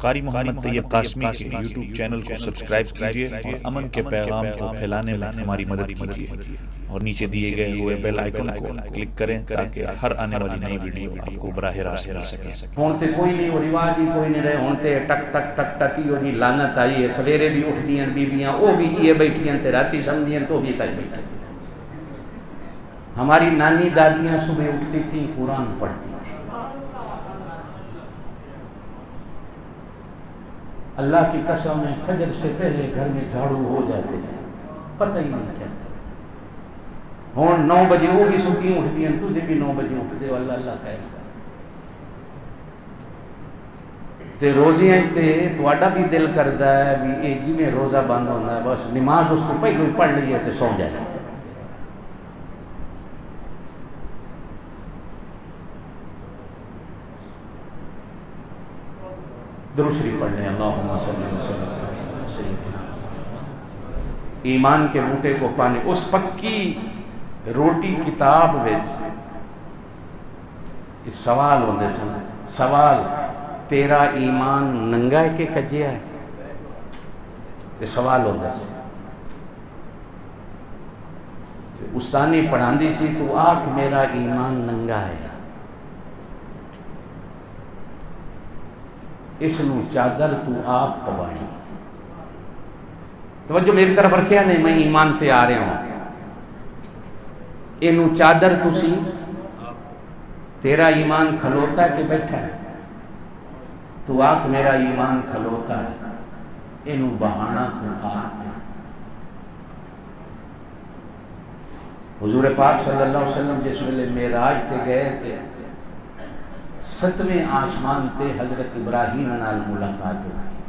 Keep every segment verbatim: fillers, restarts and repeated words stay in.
قاری محمد طیب قاسمی کے YouTube channel کو سبسکرائب کیجئے اور امن کے پیغام کو پھیلانے میں ہماری مدد کیجئے اور نیچے دیے گئے ہوئے بیل آئیکن کو کلک کریں تاکہ ہر آنے والی نئی ویڈیو آپ کو براہ راست مل سکے۔ ہون تے کوئی نہیں، وہ رواج ہی کوئی نہیں رہے، ہون تے ٹک ٹک ٹک ٹک ہی ہوئی لعنت آئی ہے۔ سویرے بھی اٹھ دیاں بیبیاں، وہ بھی یہ بیٹھیاں تے راتی سمجھیاں تو بھی تک بیٹھے۔ ہماری نانی دادیاں صبح اٹھتی تھیں، قرآن پڑھتی تھی۔ اللہ کی قسم ہے فجر سے پہلے گھر میں جھاڑو ہو جاتے تھے، پتہ ہی نہیں چلتا۔ ہوں نو بجے وہ بھی سکیں اٹھ دیا، تجھے بھی نو بجے اٹھ دے، اللہ اللہ کیسا تے روزیاں تے تواڈا بھی دل کردا ہے بھی اے جویں روزہ بند ہوتا ہے بس نماز اس کو پہلو ہی پڑھ لئیے تے سو جائے۔ درود شریف پڑھ لیں، اللہم صلی اللہ علیہ وسلم۔ ایمان کے بوٹے کو پانے اس پکی روٹی کتاب وچ سوال ہوندے سن، سوال تیرا ایمان ننگا ہے کہ کجیا ہے؟ یہ سوال ہوتا ہے۔ استانی پڑھاندی سی تو آکھ میرا ایمان ننگا ہے، اس نو چادر تو آپ پوانی۔ توجہ میری طرف رکھیا نہیں، میں ایمان تے آ رہا ہوں۔ اینو چادر تسی تیرا ایمان کھلوتا ہے کہ بیٹھا ہے؟ تو آکھ میرا ایمان کھلوتا ہے، اینو بہانا تو آپ ہے۔ حضور پاک صلی اللہ علیہ وسلم جس ویلے معراج تے گئے تھے، ستویں آسمان تے حضرت ابراہیم نال ملاقات ہو گئی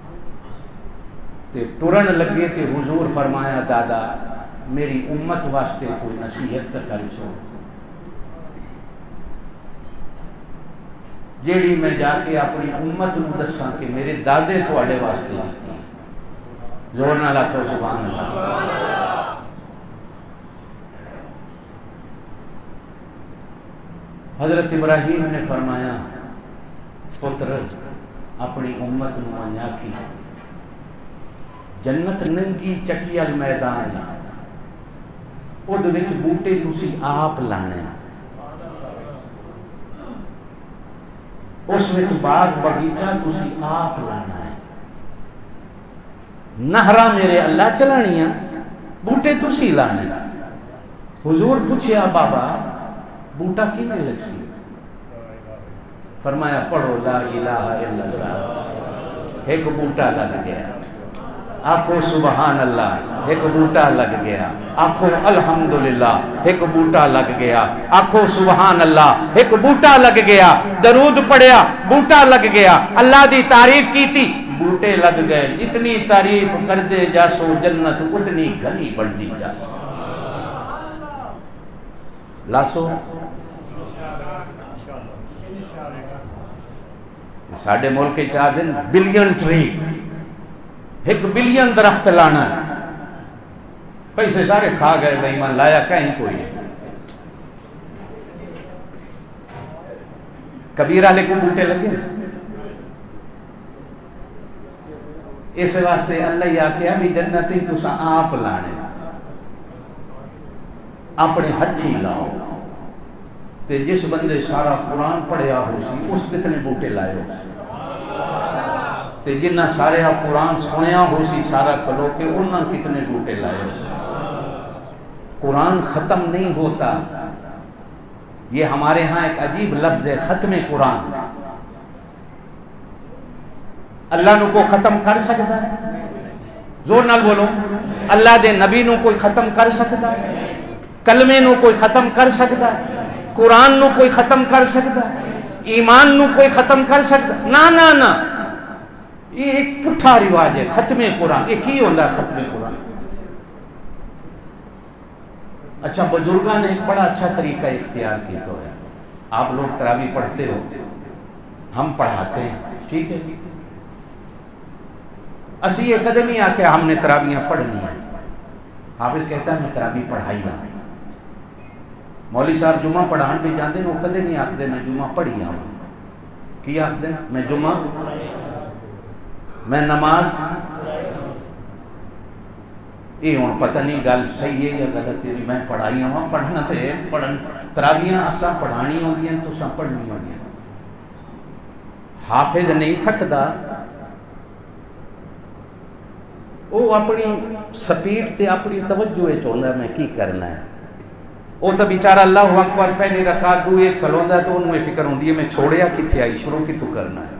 تے ٹرن لگے تے حضور فرمایا دادا میری امت واسطے کوئی نصیحت کر چھو جیڑی میں جا کے اپنی امت نو دساں کہ میرے دادے تواڈے واسطے دیتی ہیں۔ زور نال آکھو سبحان اللہ۔ حضرت ابراہیم نے فرمایا پتر اپنی امت نو آنیا کی جنت ننگی چٹیل میدان ہے، اُد وچ بوٹے تسی آپ لانے، اس وچ باغ بغیچہ تسی آپ لانا ہے، نہراں میرے اللہ چلانیاں، بوٹے تسی لانے۔ حضور پوچھیا بابا بوٹا کی میں لگی؟ فرمایا پڑھو لا الہ الا اللہ، ایک بوٹا لگ گیا۔ آنکھو سبحان اللہ، ایک بوٹا لگ گیا۔ آنکھو الحمدللہ، ایک بوٹا لگ گیا۔ آنکھو سبحان اللہ، ایک بوٹا لگ گیا۔ درود پڑھیا، بوٹا لگ گیا۔ اللہ دی تعریف کی تھی، بوٹے لگ گئے۔ جتنی تعریف کر دے جاسو جنت اتنی گھنی بڑھ دی جا لاسو۔ ساڑھے ملک اتحادن بلین ٹری، ایک بلین درخت لانا، پیسے سارے کھا گئے بھائی من لایا کہیں کوئی ہے۔ کبیرہ لے کو بوٹے لگے اس واسطے اللہ ہی آکھیا بھی جنتی تسا آپ لانے، اپنے ہتھی لاؤ۔ تے جس بندے سارا قرآن پڑھیا ہو سی اس کتنے بوٹے لائے ہو سی، تے جنہ سارے قرآن سنیا ہو سی سارا کھلو کے انہاں کتنے بوٹے لائے ہو سی۔ قرآن ختم نہیں ہوتا، یہ ہمارے ہاں ایک عجیب لفظ ہے ختم قرآن۔ اللہ نو کو ختم کر سکتا ہے؟ زور نال بولو، اللہ دے نبی نو کوئی ختم کر سکتا ہے؟ کلمے نو کوئی ختم کر سکتا ہے؟ قرآن نو کوئی ختم کر سکتا ہے؟ ایمان نو کوئی ختم کر سکتا؟ نا نا نا، یہ ایک پٹھا رواج ہے ختم قرآن۔ یہ کی ہوندہ ہے ختم قرآن؟ اچھا بزرگاں نے ایک بڑا اچھا طریقہ اختیار کی تو ہے، آپ لوگ تراویح پڑھتے ہو، ہم پڑھاتے ہیں، ٹھیک ہے؟ اسی یہ قدم ہی آکے ہم نے تراویحاں پڑھنی ہیں، حافظ کہتا ہے میں تراویح پڑھائی ہوں۔ مولوی صاحب جمعہ پڑھان بھی جاندے ہیں، وہ کدے نہیں آکھدے میں جمعہ پڑھی ہوں۔ کی آکھدے میں جمعہ میں نماز یہ ہوں پتہ نہیں گل صحیح ہے یا غلط ہے، میں پڑھائی ہوں پڑھنا تو ہے، پڑھن تراویاں اساں پڑھانی ہوندی ہیں تساں پڑھنی ہوندی ہیں۔ حافظ نہیں تھکدا، وہ اپنی سپیڈ تے اپنی توجہ چاہتا ہے میں کی کرنا ہے، وہ تو بیچارہ اللہ اکبر پہلی رکعت دوئے کھلوندا ہے تو انہوں فکر ہوندی ہے میں چھوڑیا کتنے آئی شروع کتوں کرنا ہے۔